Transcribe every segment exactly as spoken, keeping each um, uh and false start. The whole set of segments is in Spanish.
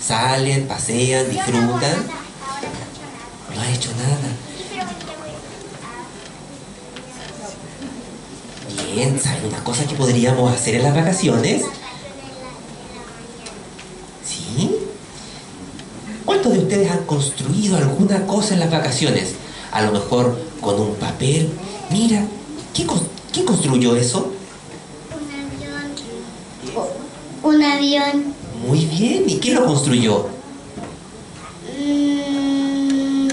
Salen, pasean, disfrutan. No ha hecho nada. Bien, ¿saben una cosa que podríamos hacer en las vacaciones? ¿Sí? ¿Cuántos de ustedes han construido alguna cosa en las vacaciones? A lo mejor con un papel. Mira, ¿qué, ¿qué construyó eso? Un avión. Un avión. Muy bien, ¿y qué lo construyó? Mm,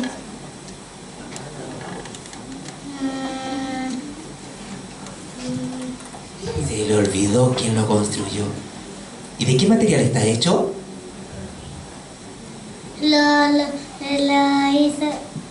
Se le olvidó quién lo construyó. ¿Y de qué material está hecho? Lo, lo, lo hizo.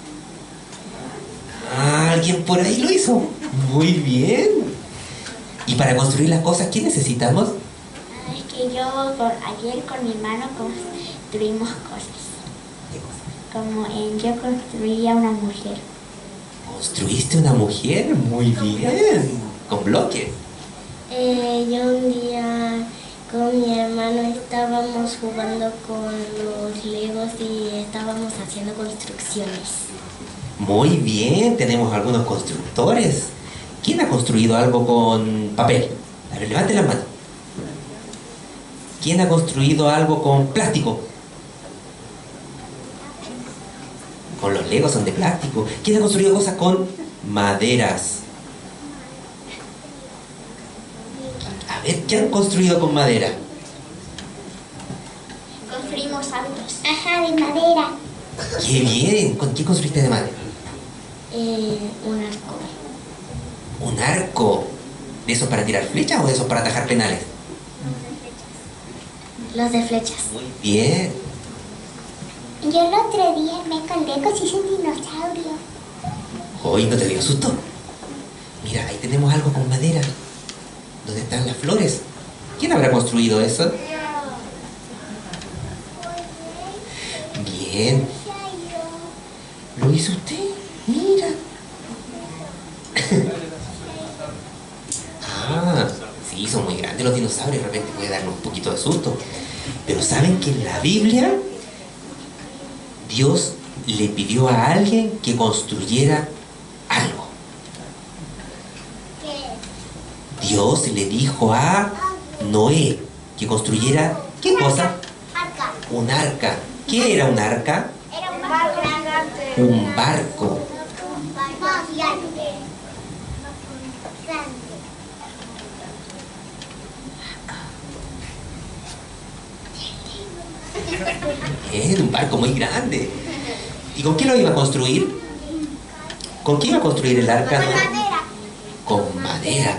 Ah, alguien por ahí lo hizo. Muy bien. ¿Y para construir las cosas qué necesitamos? Es que yo con, ayer con mi hermano construimos cosas. ¿Qué cosa? Como en, yo construía una mujer. ¿Construiste una mujer? Muy bien. ¿Con bloques? Eh, yo un día con mi hermano estábamos jugando con los legos y estábamos haciendo construcciones. Muy bien, tenemos algunos constructores. ¿Quién ha construido algo con papel? A ver, levante la mano. ¿Quién ha construido algo con plástico? Con los legos son de plástico. ¿Quién ha construido cosas con maderas? A ver, ¿qué han construido con madera? Construimos autos. Ajá, de madera. ¡Qué bien! ¿Con qué construiste de madera? Eh, un arco. ¿Un arco? ¿De esos para tirar flechas o de esos para atajar penales? Los de flechas. Muy bien. Yo el otro día me con legos hice un dinosaurio. Hoy no te dio susto. Mira, ahí tenemos algo con madera. ¿Dónde están las flores? ¿Quién habrá construido eso? Bien. ¿Lo hizo usted? Mira. Ah, sí, son muy grandes los dinosaurios. De repente puede darnos un poquito de susto. Pero ¿saben que en la Biblia Dios le pidió a alguien que construyera algo? Dios le dijo a Noé que construyera, ¿qué cosa? Arca. Un arca. ¿Qué era un arca? Era un barco gigante. Un barco. Un barco gigante. Grande. Era un barco muy grande. ¿Y con qué lo iba a construir? ¿Con qué iba a construir el arca? Con madera. Con madera.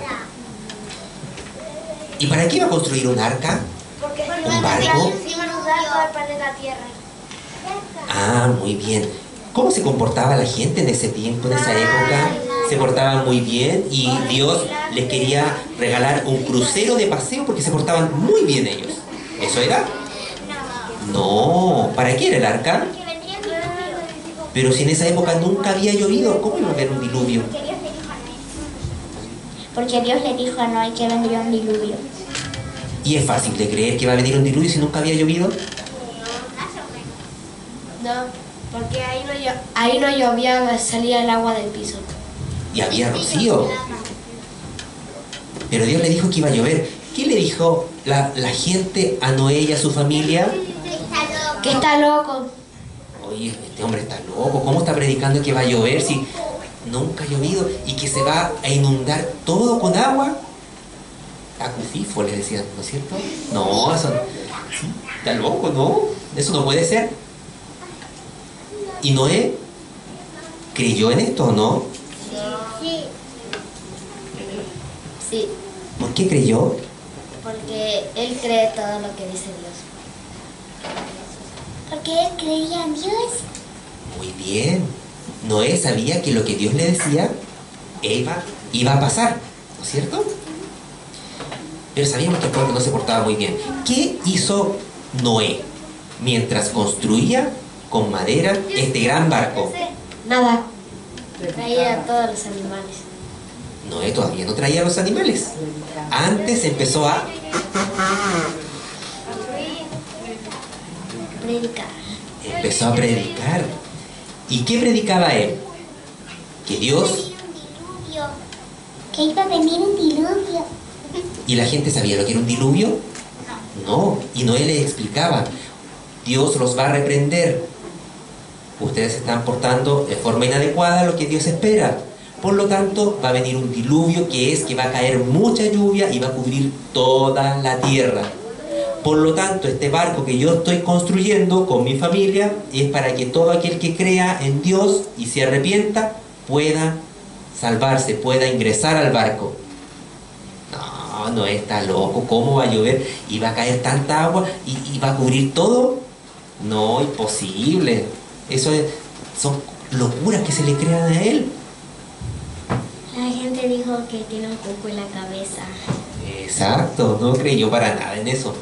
¿Y para qué iba a construir un arca? Porque ¿Un barco? iban a usar todo el planeta Tierra. Ah, muy bien. ¿Cómo se comportaba la gente en ese tiempo, en esa época? Se portaban muy bien y Dios les quería regalar un crucero de paseo porque se portaban muy bien ellos. ¿Eso era? No. ¿Para qué era el arca? Que vendría un diluvio. Pero si en esa época nunca había llovido, ¿cómo iba a haber un diluvio? Porque Dios le dijo a Noé que vendría un diluvio. ¿Y es fácil de creer que va a venir un diluvio si nunca había llovido? No, porque ahí no, llo- ahí no llovía, salía el agua del piso. Y había rocío. Pero Dios le dijo que iba a llover. ¿Qué le dijo la, la gente a Noé y a su familia? Que está loco. Oye, este hombre está loco. ¿Cómo está predicando que va a llover si nunca ha llovido y que se va a inundar todo con agua? Acufifo, le decían, ¿no es cierto? No, eso sí, está loco, ¿no? Eso no puede ser. ¿Y Noé creyó en esto o no? Sí. Sí, ¿Por qué creyó? porque él cree todo lo que dice Dios. Porque él creía en Dios. Muy bien. Noé sabía que lo que Dios le decía iba, iba a pasar, ¿no es cierto? Pero sabíamos que el pueblo no se portaba muy bien. ¿Qué hizo Noé mientras construía con madera este gran barco? Nada. Traía a todos los animales. Noé todavía no traía los animales. Antes empezó a... Predicar. Empezó a predicar. ¿Y qué predicaba él? Que Dios... Que iba a venir un diluvio. ¿Y la gente sabía lo que era un diluvio? No. Y Noé les explicaba, Dios los va a reprender. Ustedes se están portando de forma inadecuada a lo que Dios espera. Por lo tanto, va a venir un diluvio, que es que va a caer mucha lluvia y va a cubrir toda la tierra. Por lo tanto, este barco que yo estoy construyendo con mi familia es para que todo aquel que crea en Dios y se arrepienta pueda salvarse, pueda ingresar al barco. No, no está loco. ¿Cómo va a llover y va a caer tanta agua y, y va a cubrir todo? No, imposible. Eso es, son locuras que se le crean a él. La gente dijo que tiene un coco en la cabeza. Exacto, no creyó para nada en eso.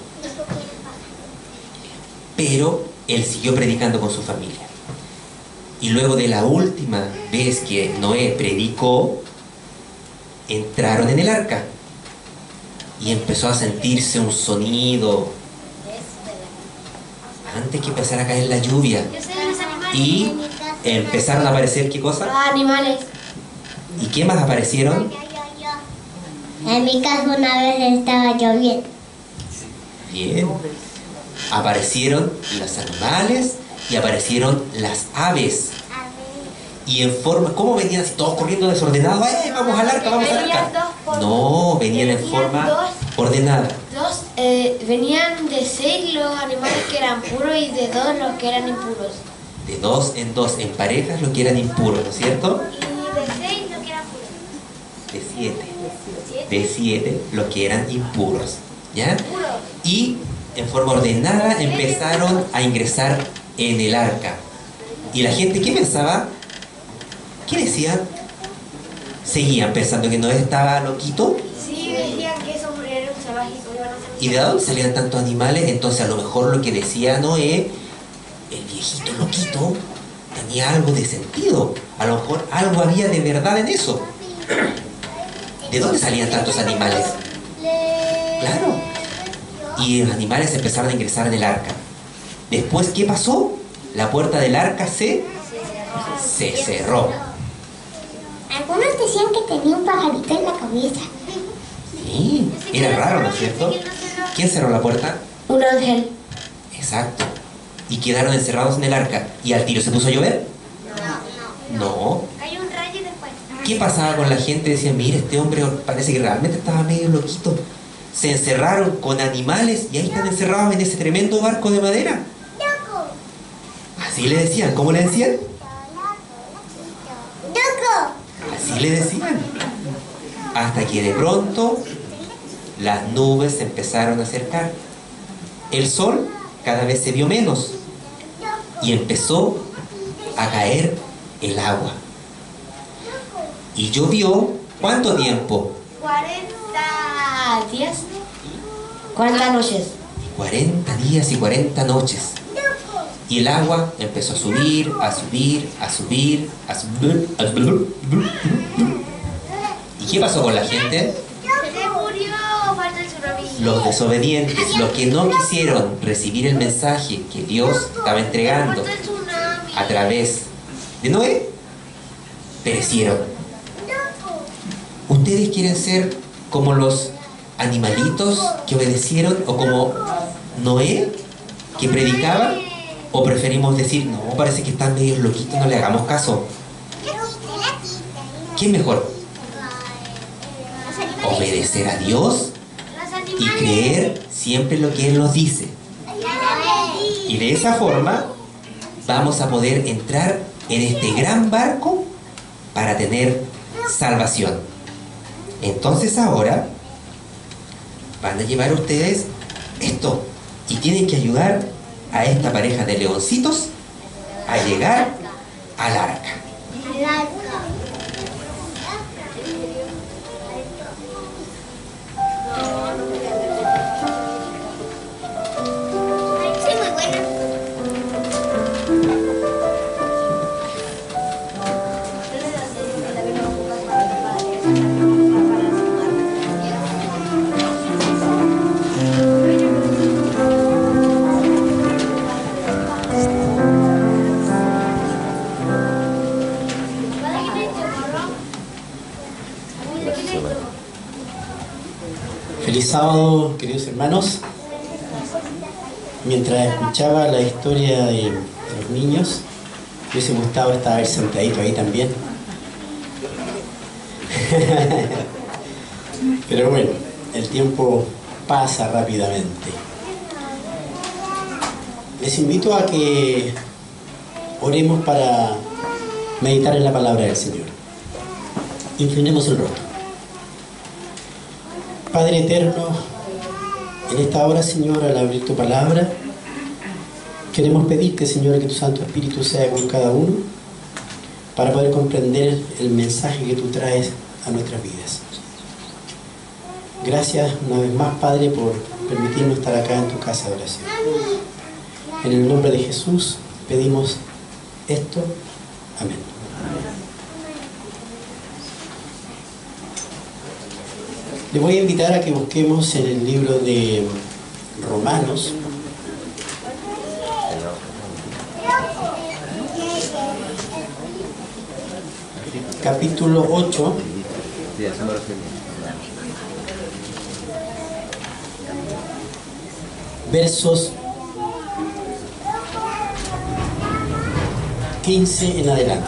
Pero él siguió predicando con su familia. Y luego de la última vez que Noé predicó, entraron en el arca. Y empezó a sentirse un sonido antes que empezara a caer la lluvia. Y empezaron a aparecer, ¿qué cosa? Los animales. ¿Y qué más aparecieron? En mi casa una vez estaba lloviendo. Bien. Aparecieron los animales y aparecieron las aves. Y en forma, ¿cómo venían así todos corriendo desordenados? ¡Eh, vamos al arca, vamos al arca! No, venían en forma ordenada. Dos, eh, venían de seis los animales que eran puros y de dos los que eran impuros. De dos en dos, en parejas, los que eran impuros, ¿no es cierto? Y de seis los que eran puros. De siete. De siete, los que eran impuros. ¿Ya? Y en forma ordenada empezaron a ingresar en el arca. Y la gente, ¿qué pensaba? ¿Qué decían? Seguían pensando que Noé estaba loquito. Sí, decían que esos eran salvajes y iban a ser... ¿Y de dónde salían tantos animales? Entonces a lo mejor lo que decía Noé, el viejito loquito, tenía algo de sentido. A lo mejor algo había de verdad en eso. ¿De dónde salían tantos animales? Claro. Y los animales empezaron a ingresar en el arca. Después, ¿qué pasó? La puerta del arca se, se cerró. Algunos decían que tenía un pajarito en la cabeza. Sí, era raro, ¿no es cierto? ¿Quién cerró la puerta? Un ángel. Exacto. Y quedaron encerrados en el arca. ¿Y al tiro se puso a llover? No, no. No. Cayó un rayo y después... ¿Qué pasaba con la gente? Decían, mira, este hombre parece que realmente estaba medio loquito. Se encerraron con animales y ahí están encerrados en ese tremendo barco de madera. ¡Loco! Así le decían. ¿Cómo le decían? ¡Loco! Así le decían. Hasta que de pronto las nubes se empezaron a acercar. El sol cada vez se vio menos y empezó a caer el agua. Y llovió, ¿cuánto tiempo? cuarenta días. cuarenta noches. cuarenta días y cuarenta noches. Y el agua empezó a subir, a subir, a subir, a subir, a subir. ¿Y qué pasó con la gente? Se murió, falta el tsunami. Los desobedientes, los que no quisieron recibir el mensaje que Dios estaba entregando Falta el tsunami. a través de Noé, perecieron. ¿Ustedes quieren ser como los animalitos que obedecieron o como Noé que predicaba? ¿O preferimos decir, no, parece que están medio loquitos, no le hagamos caso? ¿Qué es mejor? Obedecer a Dios y creer siempre lo que Él nos dice. Y de esa forma vamos a poder entrar en este gran barco para tener salvación. Entonces ahora van a llevar ustedes esto y tienen que ayudar a esta pareja de leoncitos a llegar al arca. Al arca. Sí, muy buena. Feliz sábado, queridos hermanos. Mientras escuchaba la historia de los niños, me hubiese gustado estar sentadito ahí también. Pero bueno, el tiempo pasa rápidamente. Les invito a que oremos para meditar en la palabra del Señor. Inclinemos el rostro. Padre eterno, en esta hora, Señor, al abrir tu palabra, queremos pedirte, Señor, que tu Santo Espíritu sea con cada uno para poder comprender el mensaje que tú traes a nuestras vidas. Gracias una vez más, Padre, por permitirnos estar acá en tu casa de oración. En el nombre de Jesús pedimos esto. Amén. Les voy a invitar a que busquemos en el libro de Romanos, capítulo ocho, versos quince en adelante.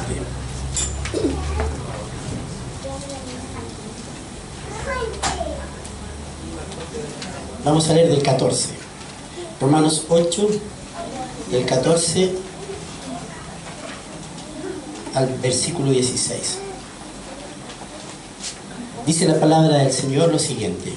Vamos a leer del catorce. Romanos ocho, del catorce al versículo dieciséis. Dice la palabra del Señor lo siguiente: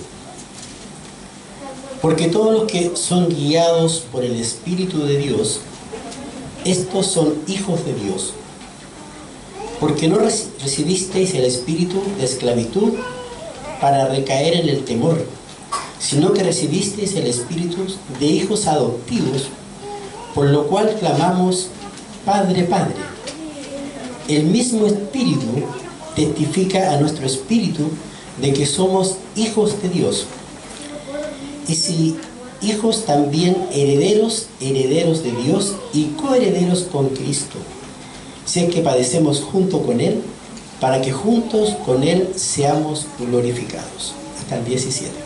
porque todos los que son guiados por el Espíritu de Dios, estos son hijos de Dios. Porque no recibisteis el espíritu de esclavitud para recaer en el temor, sino que recibisteis el espíritu de hijos adoptivos, por lo cual clamamos, Padre, Padre. El mismo Espíritu testifica a nuestro espíritu de que somos hijos de Dios. Y si hijos, también herederos, herederos de Dios y coherederos con Cristo, si es que padecemos junto con Él, para que juntos con Él seamos glorificados. Hasta el diecisiete.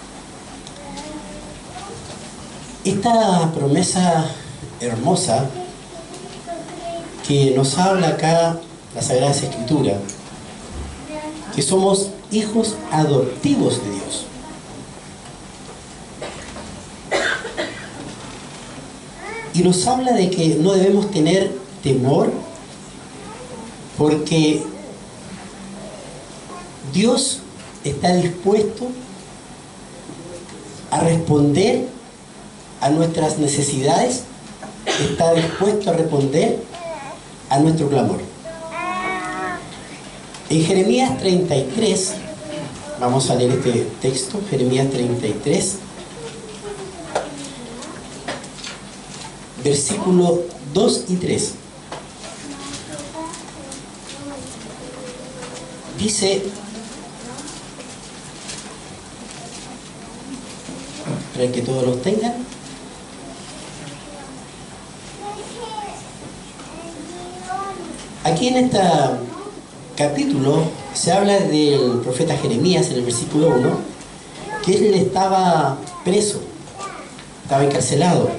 Esta promesa hermosa que nos habla acá la Sagrada Escritura, que somos hijos adoptivos de Dios. Y nos habla de que no debemos tener temor, porque Dios está dispuesto a responder a nuestras necesidades, está dispuesto a responder a nuestro clamor. En Jeremías treinta y tres, vamos a leer este texto, Jeremías treinta y tres, versículos dos y tres. Dice, para que todos los tengan, aquí en este capítulo se habla del profeta Jeremías en el versículo uno, que él estaba preso, estaba encarcelado.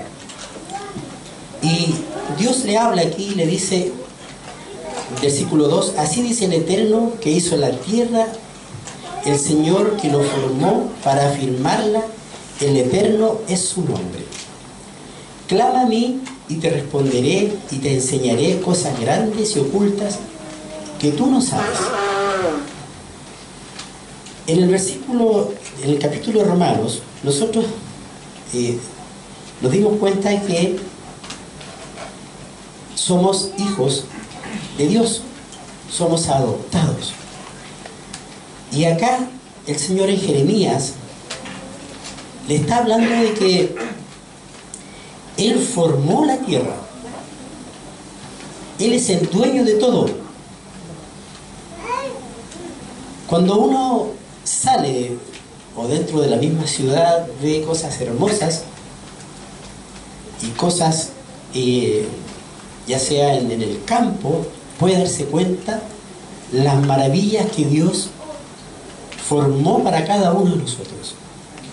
Y Dios le habla aquí y le dice, versículo dos, así dice el Eterno que hizo la tierra, el Señor que lo formó para afirmarla, el Eterno es su nombre. Clama a mí y te responderé y te enseñaré cosas grandes y ocultas que tú no sabes. En el versículo, en el capítulo de Romanos, nosotros eh, nos dimos cuenta de que somos hijos de Dios, somos adoptados. Y acá el Señor en Jeremías le está hablando de que Él formó la tierra, Él es el dueño de todo. Cuando uno sale o dentro de la misma ciudad ve cosas hermosas y cosas eh, ya sea en, en el campo, puede darse cuenta las maravillas que Dios formó para cada uno de nosotros.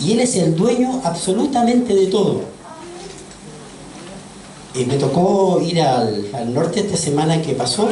Y Él es el dueño absolutamente de todo. Y me tocó ir al, al norte esta semana que pasó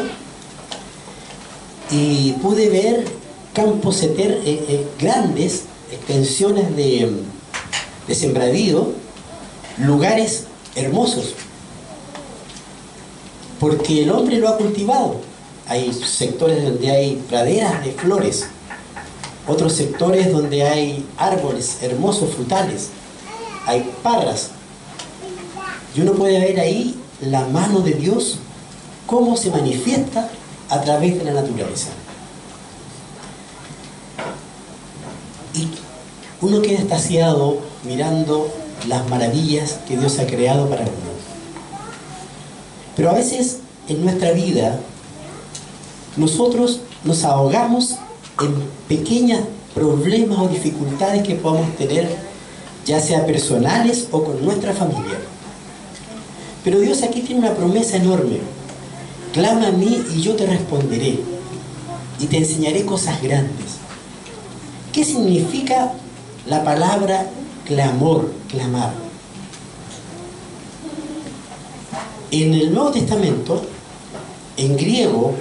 y pude ver campos eter, eh, eh, grandes, extensiones de, de sembradío, lugares hermosos, porque el hombre lo ha cultivado. Hay sectores donde hay praderas de flores, otros sectores donde hay árboles hermosos frutales, hay parras, y uno puede ver ahí la mano de Dios, cómo se manifiesta a través de la naturaleza. Y uno queda extasiado mirando las maravillas que Dios ha creado para uno. Pero a veces en nuestra vida nosotros nos ahogamos en pequeños problemas o dificultades que podamos tener, ya sea personales o con nuestra familia. Pero Dios aquí tiene una promesa enorme. Clama a mí y yo te responderé y te enseñaré cosas grandes. ¿Qué significa la palabra clamor, clamar? En el Nuevo Testamento, en griego,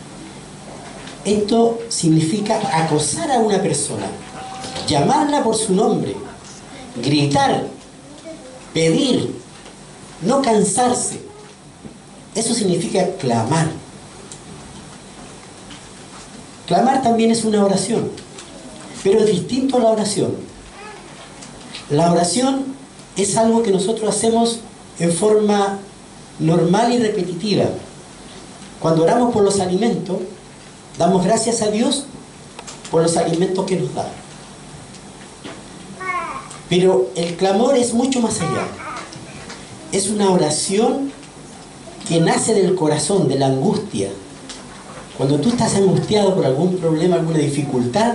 esto significa acosar a una persona, llamarla por su nombre, gritar, pedir, no cansarse. Eso significa clamar. Clamar también es una oración, pero es distinto a la oración. La oración es algo que nosotros hacemos en forma normal y repetitiva. Cuando oramos por los alimentos, damos gracias a Dios por los alimentos que nos da. Pero el clamor es mucho más allá. Es una oración que nace del corazón, de la angustia. Cuando tú estás angustiado por algún problema, alguna dificultad,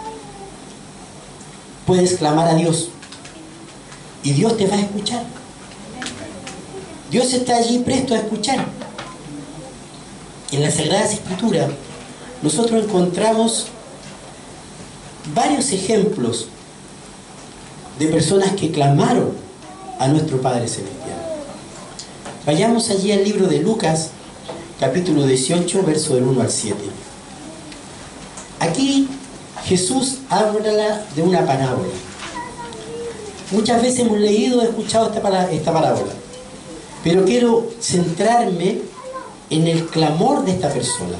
puedes clamar a Dios y Dios te va a escuchar. Dios está allí presto a escuchar. En las Sagradas Escrituras nosotros encontramos varios ejemplos de personas que clamaron a nuestro Padre Celestial. Vayamos allí al libro de Lucas, capítulo dieciocho, verso del uno al siete. Aquí Jesús habla de una parábola. Muchas veces hemos leído y escuchado esta, esta parábola, pero quiero centrarme en el clamor de esta persona.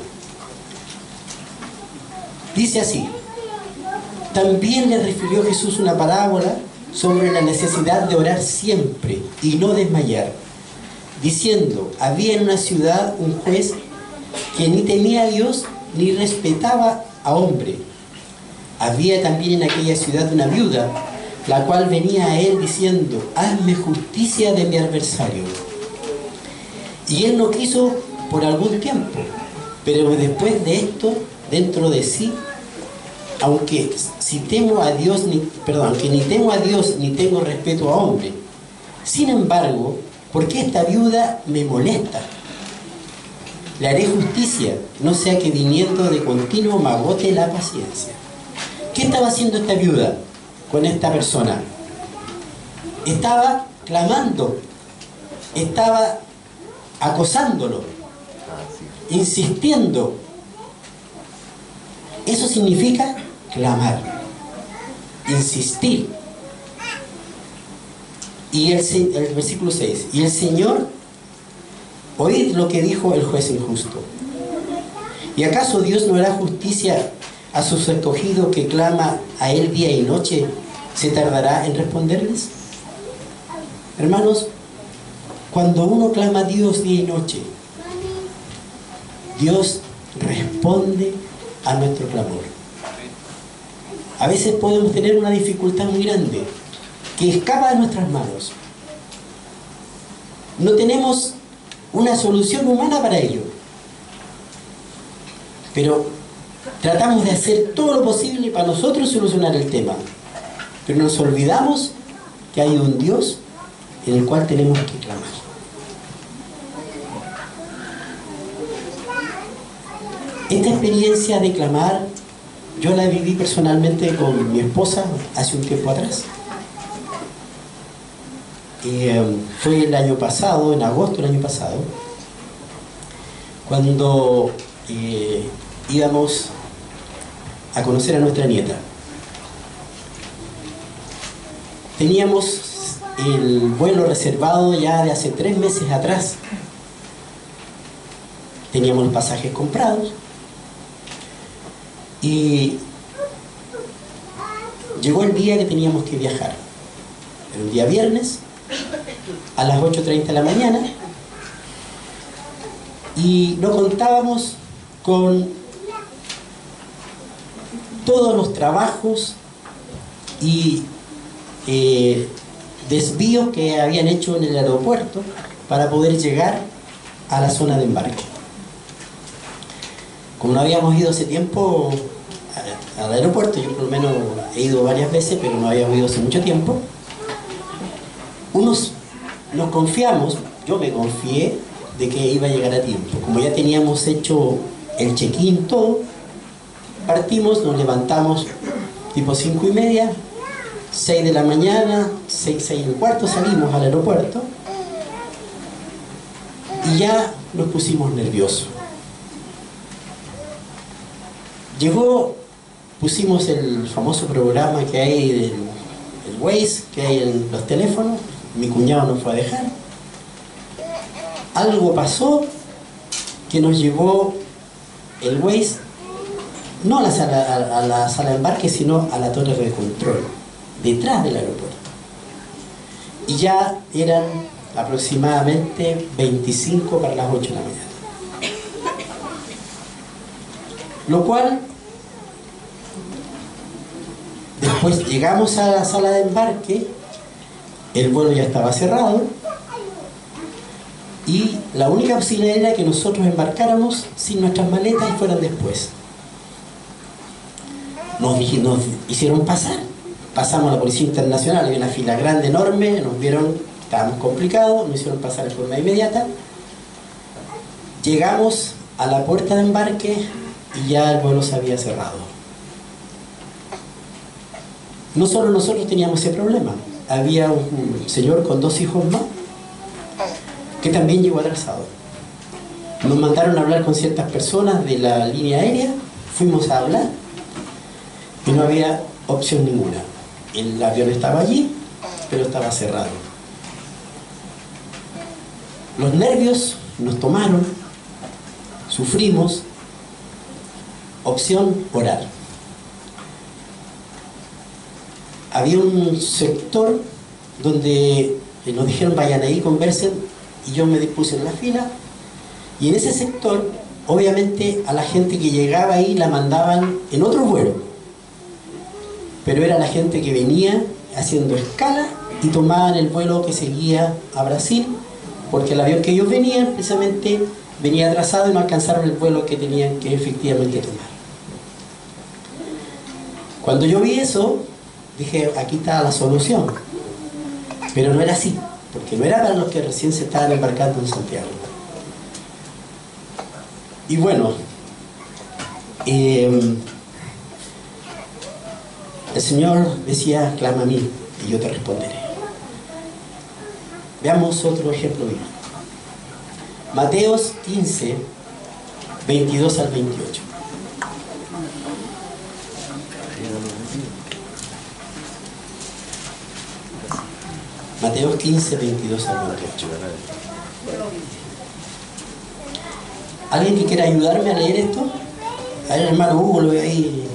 Dice así: también le refirió Jesús una parábola sobre la necesidad de orar siempre y no desmayar, diciendo: había en una ciudad un juez que ni temía a Dios ni respetaba a hombre. Había también en aquella ciudad una viuda, la cual venía a él diciendo: hazme justicia de mi adversario. Y él no quiso por algún tiempo, pero después de esto, dentro de sí, aunque si temo a Dios, ni, perdón, aunque ni temo a Dios ni tengo respeto a hombre, sin embargo, porque esta viuda me molesta, le haré justicia, no sea que viniendo de continuo me agote la paciencia. ¿Qué estaba haciendo esta viuda con esta persona? Estaba clamando, estaba acosándolo, insistiendo. Eso significa clamar, insistir. Y el, el versículo seis: y el Señor, oíd lo que dijo el juez injusto. ¿Y acaso Dios no hará justicia a sus escogidos que clama a Él día y noche? ¿Se tardará en responderles? Hermanos, cuando uno clama a Dios día y noche, Dios responde a nuestro clamor. A veces podemos tener una dificultad muy grande que escapa de nuestras manos. No tenemos una solución humana para ello, pero tratamos de hacer todo lo posible para nosotros solucionar el tema, pero nos olvidamos que hay un Dios en el cual tenemos que clamar. Esta experiencia de clamar yo la viví personalmente con mi esposa hace un tiempo atrás. eh, fue el año pasado, en agosto del año pasado, cuando eh, íbamos a conocer a nuestra nieta. Teníamos el vuelo reservado ya de hace tres meses atrás. Teníamos los pasajes comprados y llegó el día que teníamos que viajar. Era un día viernes a las ocho treinta de la mañana y no contábamos con todos los trabajos y eh, desvíos que habían hecho en el aeropuerto para poder llegar a la zona de embarque. Como no habíamos ido hace tiempo al aeropuerto, yo por lo menos he ido varias veces, pero no habíamos ido hace mucho tiempo, unos nos confiamos, yo me confié de que iba a llegar a tiempo. Como ya teníamos hecho el check-in todo, partimos, nos levantamos tipo cinco y media, seis de la mañana, seis, seis y un cuarto salimos al aeropuerto y ya nos pusimos nerviosos. Llegó, pusimos el famoso programa que hay, el, el Waze, que hay en los teléfonos, mi cuñado nos fue a dejar. Algo pasó que nos llevó el Waze no a la sala, a, a la sala de embarque, sino a la torre de control, detrás del aeropuerto. Y ya eran aproximadamente veinticinco para las ocho de la mañana. Lo cual, después llegamos a la sala de embarque, el vuelo ya estaba cerrado y la única posibilidad era que nosotros embarcáramos sin nuestras maletas y fueran después. Nos, nos hicieron pasar, pasamos a la Policía Internacional, había una fila grande, enorme, nos vieron, estábamos complicados, nos hicieron pasar de forma inmediata. Llegamos a la puerta de embarque y ya el vuelo se había cerrado. No solo nosotros teníamos ese problema, había un señor con dos hijos más que también llegó atrasado. Nos mandaron a hablar con ciertas personas de la línea aérea, fuimos a hablar y no había opción ninguna. El avión estaba allí, pero estaba cerrado. Los nervios nos tomaron, sufrimos. Opción, orar. Había un sector donde nos dijeron vayan ahí, conversen, y yo me dispuse en la fila, y en ese sector obviamente a la gente que llegaba ahí la mandaban en otro vuelo, pero era la gente que venía haciendo escala y tomaban el vuelo que seguía a Brasil, porque el avión que ellos venían precisamente venía atrasado y no alcanzaron el vuelo que tenían que efectivamente tomar. Cuando yo vi eso, dije, aquí está la solución. Pero no era así, porque no era para los que recién se estaban embarcando en Santiago. Y bueno, eh, el Señor decía, clama a mí y yo te responderé. Veamos otro ejemplo bien. Mateos quince, veintidós al veintiocho. Mateo quince, veintidós al veintiocho. ¿Alguien que quiera ayudarme a leer esto? A ver, hermano Hugo, lo ve ahí.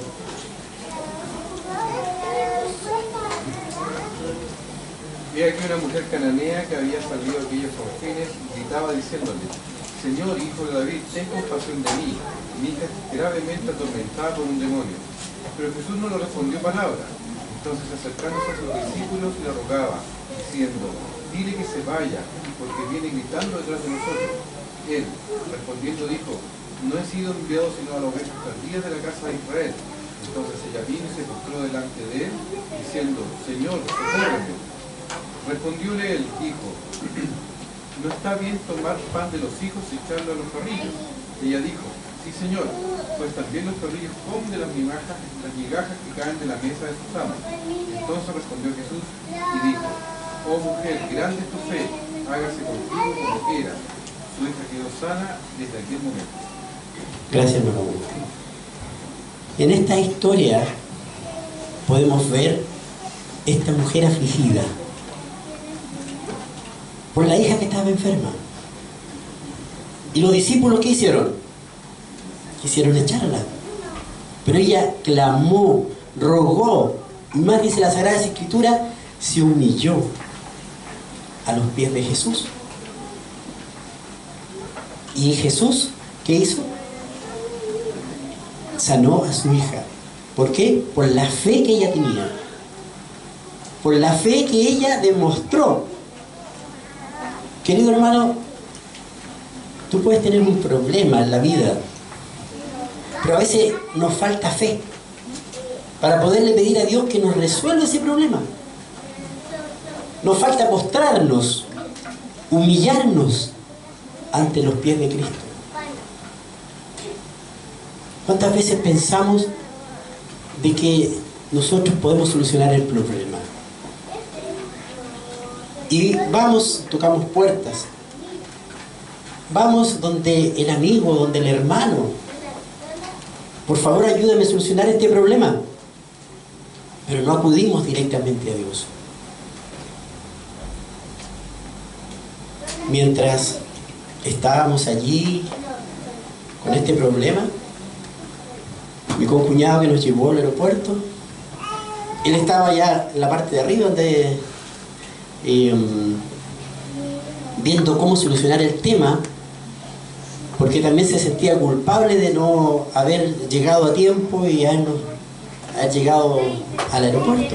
Vi aquí una mujer cananea que había salido de aquellos confines y gritaba diciéndole: Señor, hijo de David, ten compasión de mí. Mi hija es gravemente atormentada por un demonio. Pero Jesús no le respondió palabra. Entonces, acercándose a sus discípulos, le rogaba, diciendo: dile que se vaya, porque viene gritando detrás de nosotros. Él, respondiendo, dijo: no he sido enviado sino a las ovejas perdidas de la casa de Israel. Entonces ella vino y se postró delante de él, diciendo: Señor, socórreme. Respondióle él, dijo: no está bien tomar pan de los hijos y echarlo a los perrillos. Ella dijo: sí, Señor, pues también los perrillos comen de las migajas, las migajas que caen de la mesa de sus amos. Entonces respondió Jesús y dijo: oh mujer, grande es tu fe, hágase contigo como quiera. Tu hija quedó sana desde aquel momento. Gracias, hermano. En esta historia podemos ver esta mujer afligida por la hija que estaba enferma. ¿Y los discípulos qué hicieron? Quisieron echarla. Pero ella clamó, rogó, y más dice la Sagrada Escritura, se humilló a los pies de Jesús. ¿Y Jesús qué hizo? Sanó a su hija. ¿Por qué? Por la fe que ella tenía. Por la fe que ella demostró. Querido hermano, tú puedes tener un problema en la vida, pero a veces nos falta fe para poderle pedir a Dios que nos resuelva ese problema. Nos falta postrarnos, humillarnos ante los pies de Cristo. ¿Cuántas veces pensamos de que nosotros podemos solucionar el problema? Y vamos, tocamos puertas. Vamos donde el amigo, donde el hermano. Por favor, ayúdame a solucionar este problema. Pero no acudimos directamente a Dios. Mientras estábamos allí con este problema, mi concuñado que nos llevó al aeropuerto, él estaba ya en la parte de arriba donde, eh, viendo cómo solucionar el tema, porque también se sentía culpable de no haber llegado a tiempo y haber, haber llegado al aeropuerto.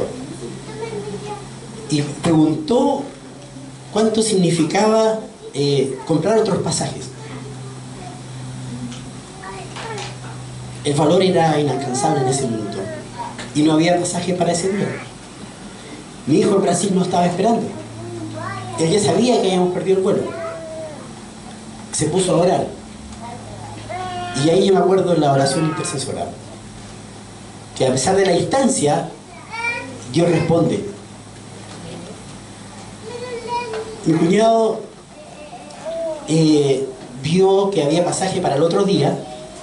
Y preguntó cuánto significaba eh, comprar otros pasajes. El valor era inalcanzable en ese minuto y no había pasaje para ese día. Mi hijo en Brasil no estaba esperando. Él ya sabía que habíamos perdido el vuelo. Se puso a orar. Y ahí yo me acuerdo en la oración intercesora, que a pesar de la distancia, Dios responde. Mi cuñado eh, vio que había pasaje para el otro día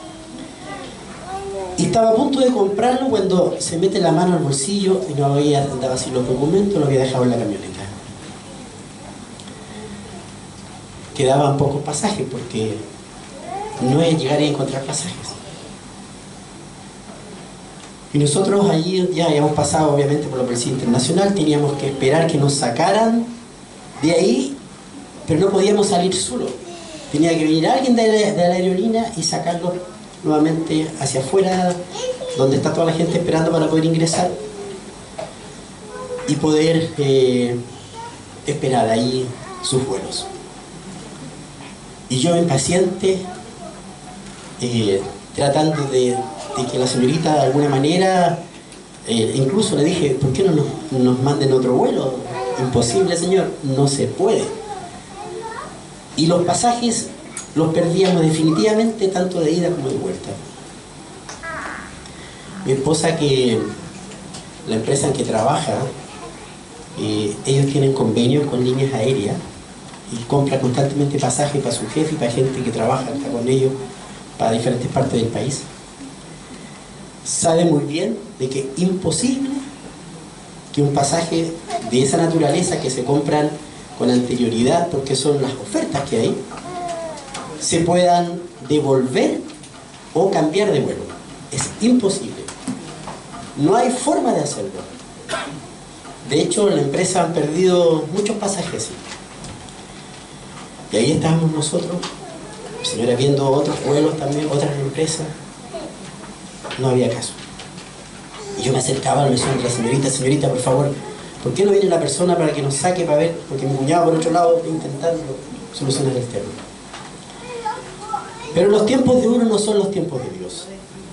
y estaba a punto de comprarlo cuando se mete la mano al bolsillo y no había andado así los documentos, lo había dejado en la camioneta. Quedaban pocos pasajes porque no es llegar y encontrar pasajes. Y nosotros allí ya habíamos pasado obviamente por la policía internacional, teníamos que esperar que nos sacaran de ahí, pero no podíamos salir solo. Tenía que venir alguien de la, de la aerolínea y sacarlo nuevamente hacia afuera, donde está toda la gente esperando para poder ingresar y poder eh, esperar ahí sus vuelos. Y yo impaciente, eh, tratando de, de que la señorita de alguna manera, eh, incluso le dije, ¿por qué no nos, nos manden otro vuelo? Imposible, señor, no se puede. Y los pasajes los perdíamos definitivamente, tanto de ida como de vuelta. Mi esposa, que la empresa en que trabaja, eh, ellos tienen convenios con líneas aéreas y compra constantemente pasajes para su jefe y para gente que trabaja está con ellos para diferentes partes del país. Sabe muy bien de que es imposible que un pasaje de esa naturaleza, que se compran con anterioridad porque son las ofertas que hay, se puedan devolver o cambiar de vuelo. Es imposible. No hay forma de hacerlo. De hecho, la empresa han perdido muchos pasajes. Y ahí estábamos nosotros, señora, viendo otros vuelos también, otras empresas. No había caso. Y yo me acercaba a la señorita, señorita, por favor, ¿por qué no viene la persona para que nos saque para ver? Porque mi cuñado, por otro lado, intentando solucionar el tema. Pero los tiempos de uno no son los tiempos de Dios.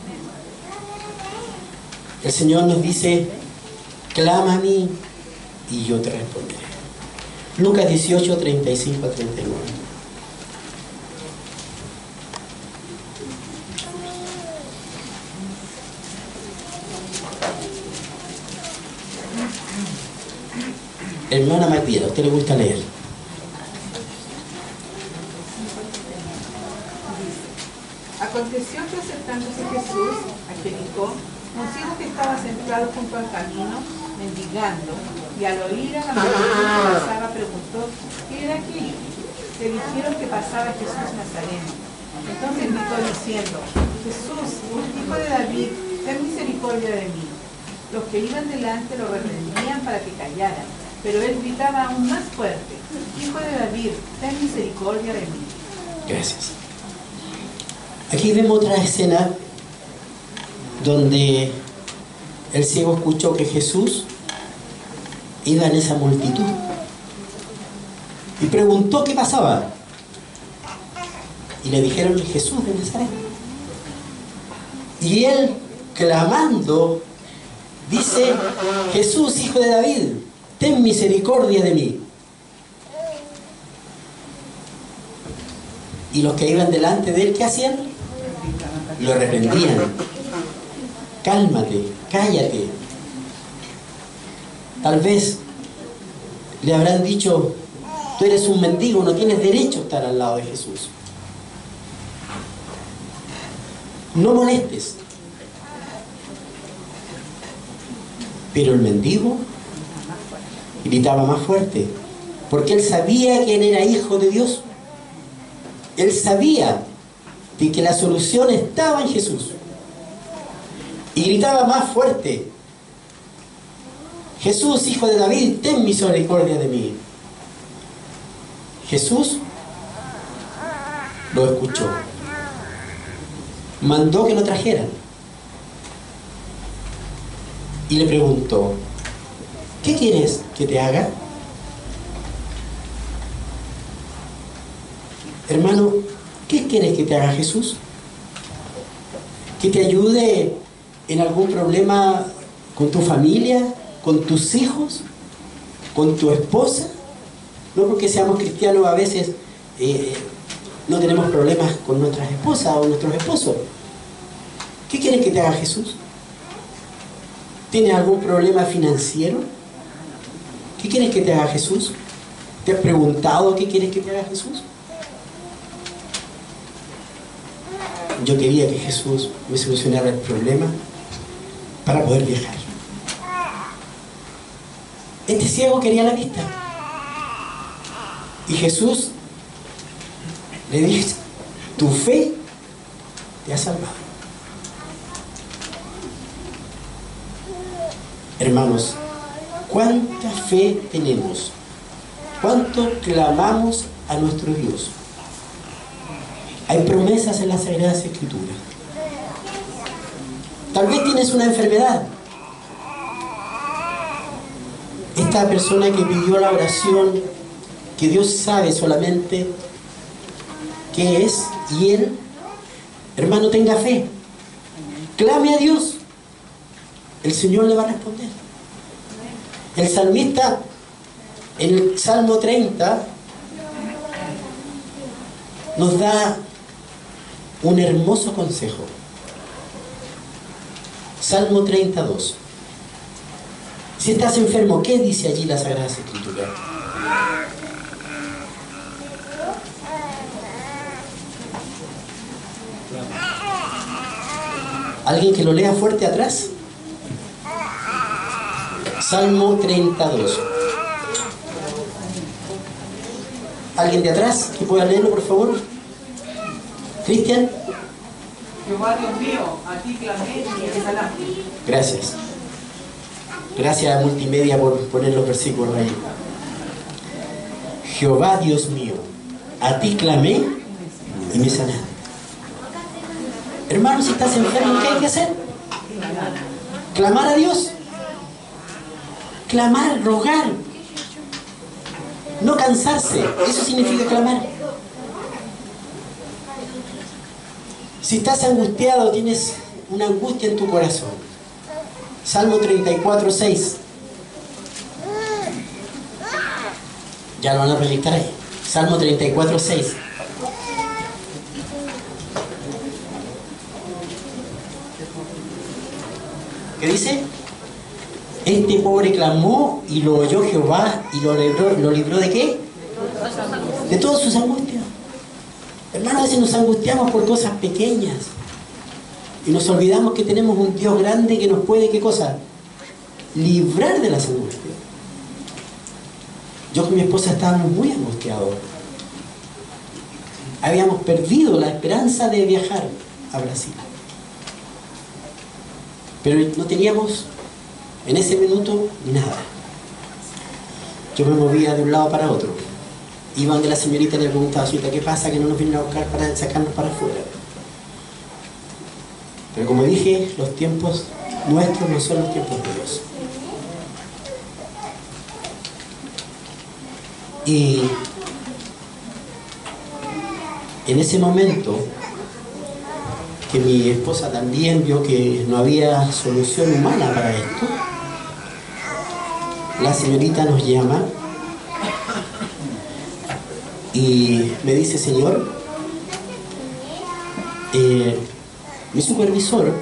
El Señor nos dice, clama a mí y yo te responderé. Lucas dieciocho, treinta y cinco a treinta y nueve. Hermana Matías, ¿a usted le gusta leer? Aconteció que acercándose Jesús a Jericó, un ciego que estaba sentado junto al camino, mendigando, y al oír a la multitud que pasaba, preguntó, ¿qué era aquello? Le dijeron que pasaba Jesús Nazareno. Entonces gritó diciendo, Jesús, hijo de David, ten misericordia de mí. Los que iban delante lo reprendían para que callara, pero él gritaba aún más fuerte, hijo de David, ten misericordia de mí. Gracias. Aquí vemos otra escena donde el ciego escuchó que Jesús iba en esa multitud y preguntó qué pasaba. Y le dijeron, Jesús de Nazaret. Y él, clamando, dice, Jesús, hijo de David, ten misericordia de mí. Y los que iban delante de él, ¿qué hacían? Lo reprendían. Cálmate, cállate. Tal vez le habrán dicho, tú eres un mendigo, no tienes derecho a estar al lado de Jesús. No molestes. Pero el mendigo gritaba más fuerte, porque él sabía que él era hijo de Dios. Él sabía de que la solución estaba en Jesús. Y gritaba más fuerte, Jesús, hijo de David, ten misericordia de mí. Jesús lo escuchó. Mandó que lo trajeran. Y le preguntó, ¿qué quieres que te haga? Hermano, ¿qué quieres que te haga Jesús? ¿Que te ayude en algún problema con tu familia, con tus hijos, con tu esposa? No porque seamos cristianos a veces eh, no tenemos problemas con nuestras esposas o nuestros esposos. ¿Qué quieres que te haga Jesús? ¿Tienes algún problema financiero? ¿Qué quieres que te haga Jesús? ¿Te has preguntado qué quieres que te haga Jesús? Yo quería que Jesús me solucionara el problema para poder viajar. Este ciego quería la vista. Y Jesús le dice, tu fe te ha salvado. Hermanos, ¿cuánta fe tenemos? ¿Cuánto clamamos a nuestro Dios? Hay promesas en las Sagradas Escrituras. Tal vez tienes una enfermedad. Esta persona que pidió la oración, que Dios sabe solamente qué es, y él, hermano, tenga fe. Clame a Dios. El Señor le va a responder. El salmista, en el Salmo treinta, nos da un hermoso consejo. Salmo treinta y dos. Si estás enfermo, ¿qué dice allí la Sagrada Escritura? ¿Alguien que lo lea fuerte atrás? Salmo treinta y dos. ¿Alguien de atrás que pueda leerlo, por favor? ¿Cristian? Jehová Dios mío, a ti clamé y te salvaste. Gracias. Gracias a Multimedia por poner los versículos ahí. Jehová Dios mío, a ti clamé y me sanaste. Hermano, si estás enfermo, ¿qué hay que hacer? Clamar a Dios. Clamar, rogar. No cansarse. Eso significa clamar. Si estás angustiado, tienes una angustia en tu corazón. Salmo treinta y cuatro, seis. Ya lo van a proyectar ahí. Salmo treinta y cuatro, seis. ¿Qué dice? Este pobre clamó y lo oyó Jehová y lo libró, ¿lo libró de qué? De todas sus angustias. Hermanos, a veces nos angustiamos por cosas pequeñas y nos olvidamos que tenemos un Dios grande que nos puede, ¿qué cosa? Librar de las angustias. Yo con mi esposa estábamos muy angustiados. Habíamos perdido la esperanza de viajar a Brasil. Pero no teníamos en ese minuto nada. Yo me movía de un lado para otro. Iba donde la señorita le preguntaba, señorita, ¿qué pasa que no nos vienen a buscar para sacarnos para afuera? Pero como dije, los tiempos nuestros no son los tiempos de Dios. Y en ese momento que mi esposa también vio que no había solución humana para esto, la señorita nos llama y me dice, señor, eh, mi supervisor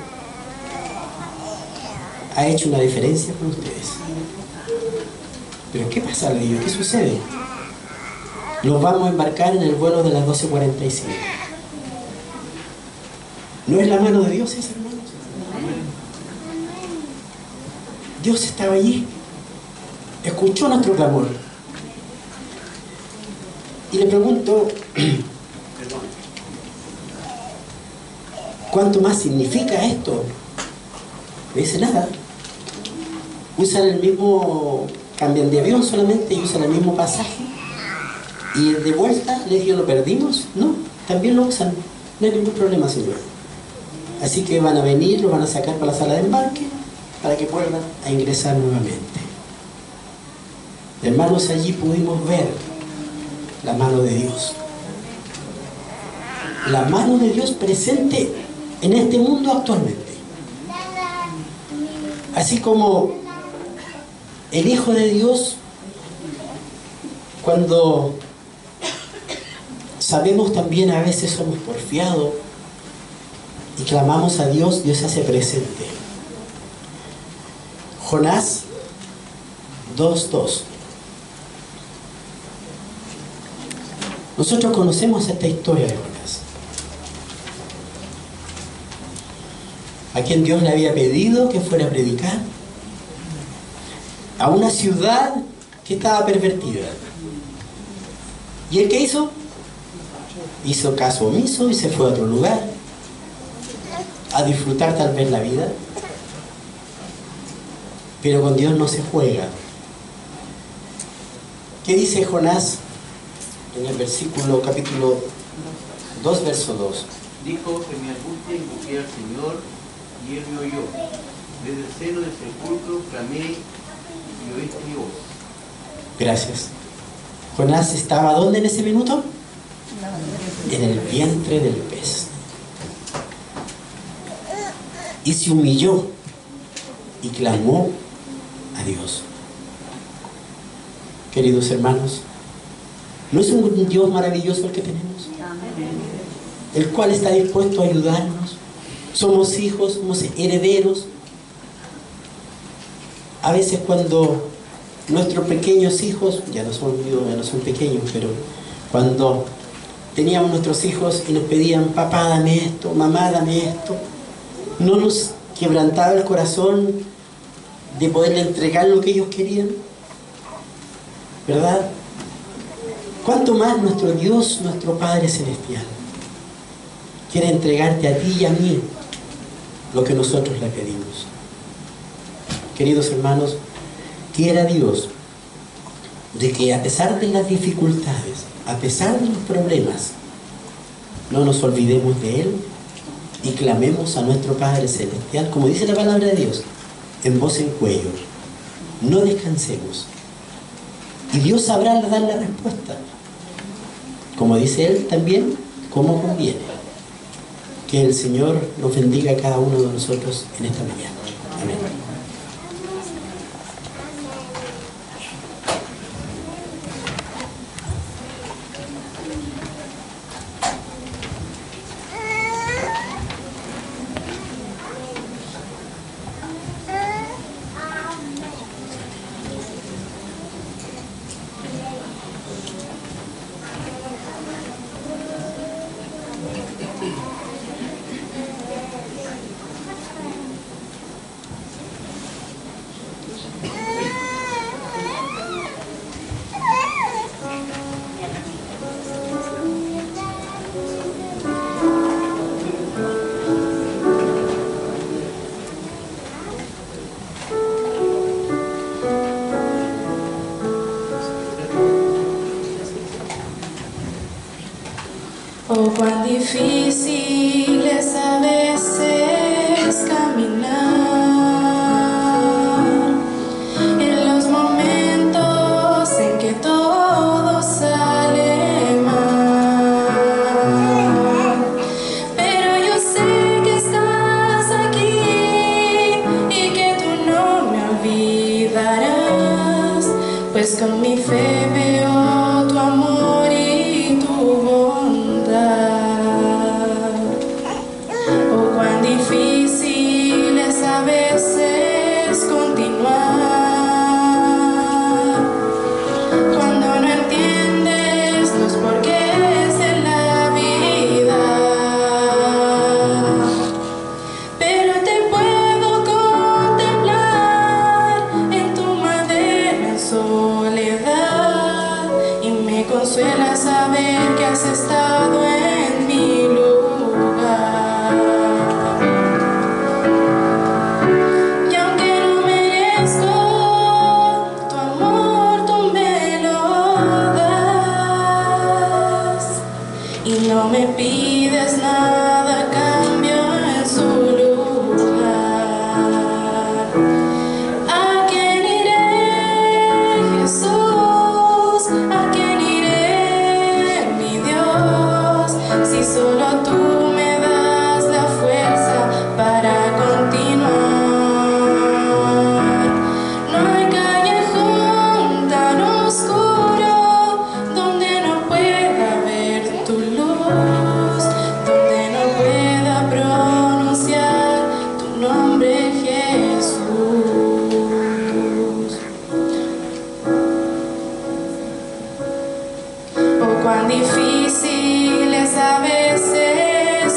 ha hecho una diferencia con ustedes. ¿Pero qué pasa? Le digo, ¿qué sucede? Los vamos a embarcar en el vuelo de las doce cuarenta y cinco. ¿No es la mano de Dios esa, hermanos? Dios estaba allí, escuchó nuestro clamor. Y le pregunto, ¿cuánto más significa esto? Me dice, nada. Usan el mismo, cambian de avión solamente y usan el mismo pasaje. Y de vuelta, les digo, ¿lo perdimos? No, también lo usan. No hay ningún problema, señor. Así que van a venir, lo van a sacar para la sala de embarque para que puedan a ingresar nuevamente. Hermanos, allí pudimos ver la mano de Dios. La mano de Dios presente en este mundo actualmente. Así como el Hijo de Dios, cuando sabemos también a veces somos porfiados y clamamos a Dios, Dios se hace presente. Jonás dos dos. Nosotros conocemos esta historia de Jonás, a quien Dios le había pedido que fuera a predicar a una ciudad que estaba pervertida. ¿Y él qué hizo? Hizo caso omiso y se fue a otro lugar a disfrutar tal vez la vida. Pero con Dios no se juega. ¿Qué dice Jonás en el versículo, capítulo dos, verso dos? Dijo, en mi angustia invoqué al Señor, y Él me oyó. Desde el seno del sepulcro clamé, y oíste mi voz. Gracias. Jonás estaba ¿dónde en ese minuto? En el vientre del pez. Y se humilló y clamó a Dios. Queridos hermanos, ¿no es un Dios maravilloso el que tenemos? El cual está dispuesto a ayudarnos. Somos hijos, somos herederos. A veces cuando nuestros pequeños hijos, ya no son, ya no son pequeños, pero cuando teníamos nuestros hijos y nos pedían, papá, dame esto, mamá, dame esto, ¿no nos quebrantaba el corazón de poderle entregar lo que ellos querían? ¿Verdad? ¿Cuánto más nuestro Dios, nuestro Padre Celestial, quiere entregarte a ti y a mí lo que nosotros le pedimos? Queridos hermanos, quiera Dios de que a pesar de las dificultades, a pesar de los problemas, no nos olvidemos de Él y clamemos a nuestro Padre Celestial, como dice la palabra de Dios, en voz en cuello. No descansemos. Y Dios sabrá dar la respuesta. Como dice Él también, como conviene. Que el Señor nos bendiga a cada uno de nosotros en esta mañana. Amén. Oh, cuán difícil es a veces caminar en los momentos en que todo sale mal. Pero yo sé que estás aquí y que tú no me olvidarás, pues con mi fe veo tu amor y tu bondad. Oh, cuán difícil es a veces continuar cuando no entiendes los porqués de la vida. Pero te puedo contemplar en tu madera en soledad y me consuela saber que has estado en mi lugar. Y aunque no merezco tu amor, tú me lo das y no me pides nada a cambio en su lugar. ¿A quién iré, Jesús? ¿A quién iré, mi Dios? Si solo tú me das la fuerza para continuar. No hay callejón tan oscuro donde no pueda ver tu luz, donde no pueda pronunciar tu nombre, Jesús. Oh, cuán difícil es a veces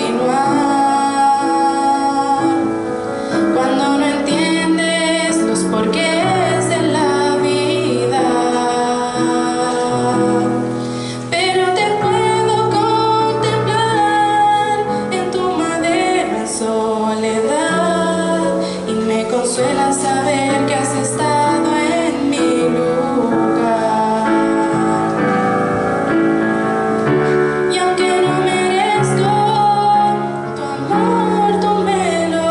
continuar cuando no entiendes los porqués de la vida. Pero te puedo contemplar en tu madera en soledad y me consuela saber que has estado en mi lugar. Y aunque no merezco tu amor, tú me lo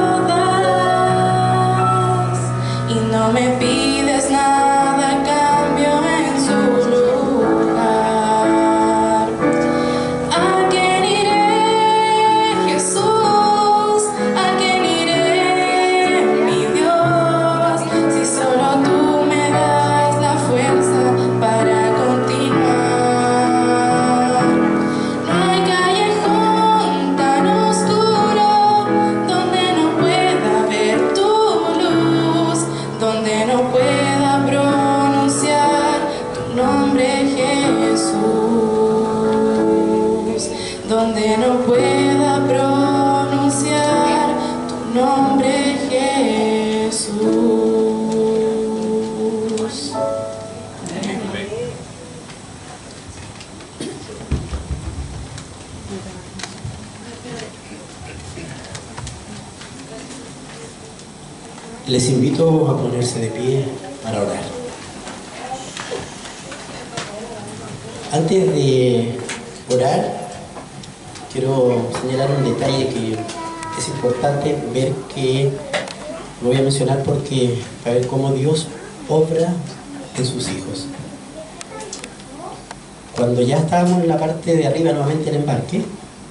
das y no me pides nada a cambio en su lugar. ¿A quién iré, Jesús? ¿A quién iré, mi Dios? Si solo tú me das la fuerza para continuar. No hay callejón tan oscuro donde no pueda ver tu luz, donde no pueda pronunciar tu nombre, Jesús, donde no pueda pronunciar tu nombre, Jesús. Les invito a ponerse de pie para orar. Antes de orar, quiero señalar un detalle que es importante ver, que lo voy a mencionar porque para ver cómo Dios obra en sus hijos. Cuando ya estábamos en la parte de arriba nuevamente en el embarque,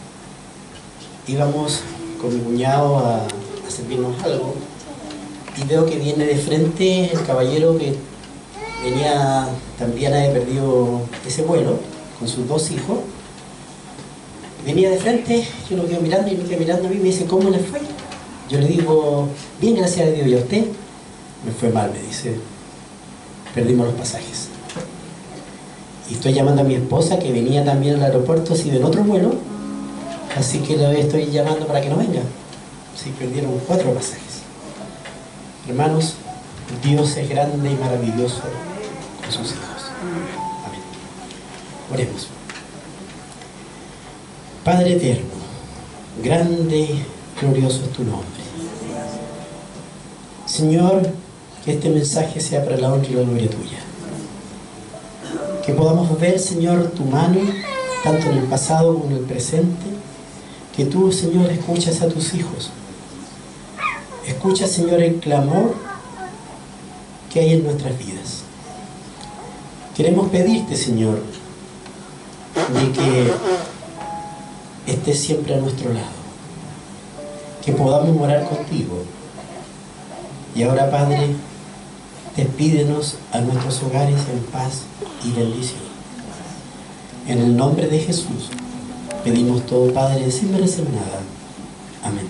íbamos con mi cuñado a, a servirnos algo y veo que viene de frente el caballero que venía, también había perdido ese vuelo con sus dos hijos. Venía de frente, yo lo quedo mirando y me quedo mirando a mí y me dice, ¿cómo le fue? Yo le digo, bien, gracias a Dios. ¿Y a usted? Me fue mal, me dice, perdimos los pasajes. Y estoy llamando a mi esposa, que venía también al aeropuerto, así en otro vuelo, así que la estoy llamando para que no venga. Sí, perdieron cuatro pasajes. Hermanos, Dios es grande y maravilloso con sus hijos. Amén. Oremos. Padre eterno, grande y glorioso es tu nombre. Señor, que este mensaje sea para la honra y la gloria tuya. Que podamos ver, Señor, tu mano tanto en el pasado como en el presente, que tú, Señor, escuchas a tus hijos. Escucha, Señor, el clamor que hay en nuestras vidas. Queremos pedirte, Señor, de que estés siempre a nuestro lado, que podamos morar contigo. Y ahora, Padre, despídenos a nuestros hogares en paz y bendición. En el nombre de Jesús pedimos todo, Padre, sin merecer nada. Amén.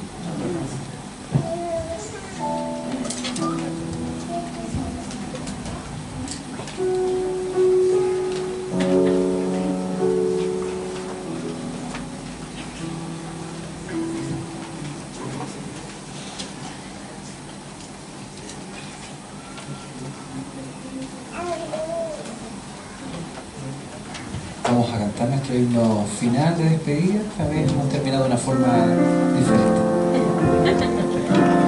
Vamos a cantar nuestro himno final de despedida. Esta vez hemos terminado de una forma diferente.